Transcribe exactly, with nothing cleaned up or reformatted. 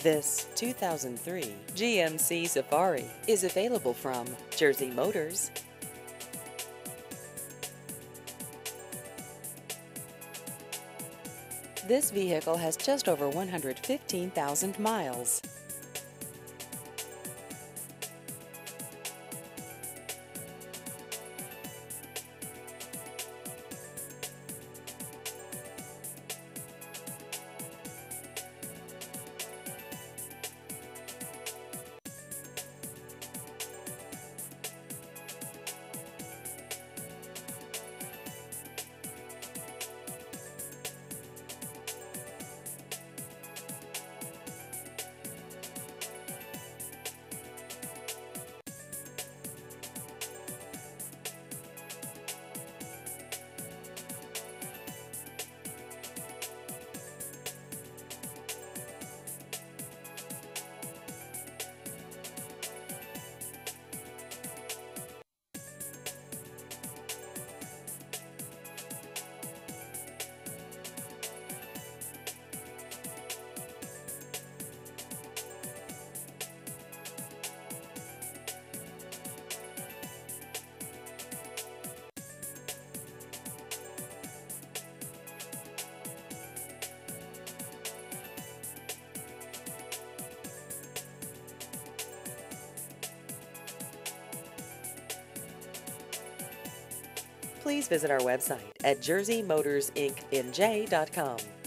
This two thousand three G M C Safari is available from Jersey Motors. This vehicle has just over one hundred fifteen thousand miles. Please visit our website at jersey motors inc n j dot com.